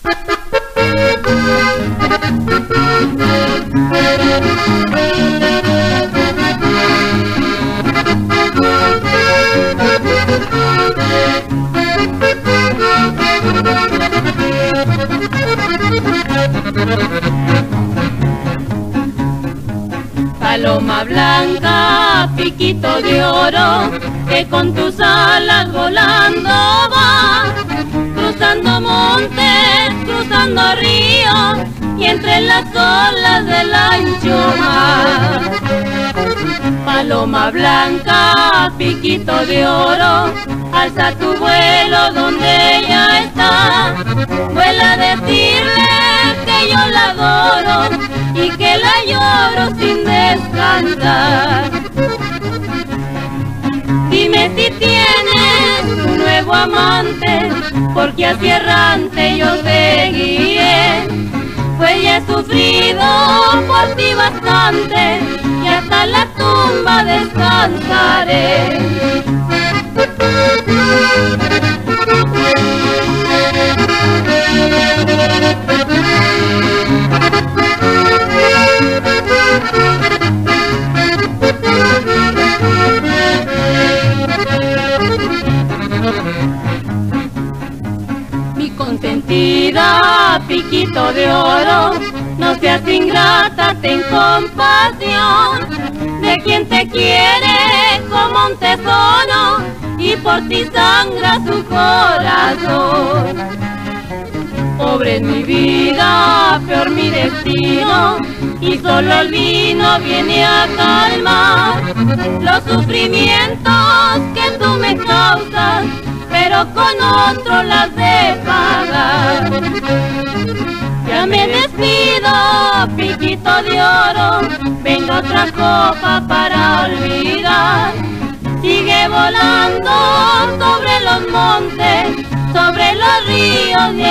Paloma blanca, piquito de oro, que con tus alas volando va, cruzando montes, cruzando ríos, y entre las olas del ancho mar. Paloma blanca, piquito de oro, alza tu vuelo donde ella está, vuela a decirle que yo la adoro y que la lloro sin descansar. Dime si tienes un nuevo amante, porque así errante yo seguiré, pues ya he sufrido por ti bastante y hasta la tumba descansaré. Mi consentida, piquito de oro, no seas ingrata, ten compasión de quien te quiere como un tesoro y por ti sangra su corazón. Pobre es mi vida, peor mi destino, y solo el vino viene a calmar los sufrimientos que tú me causas, pero con otro las de pagar. Ya me despido, piquito de oro, venga otra copa para olvidar. Sigue volando sobre los montes, sobre los ríos.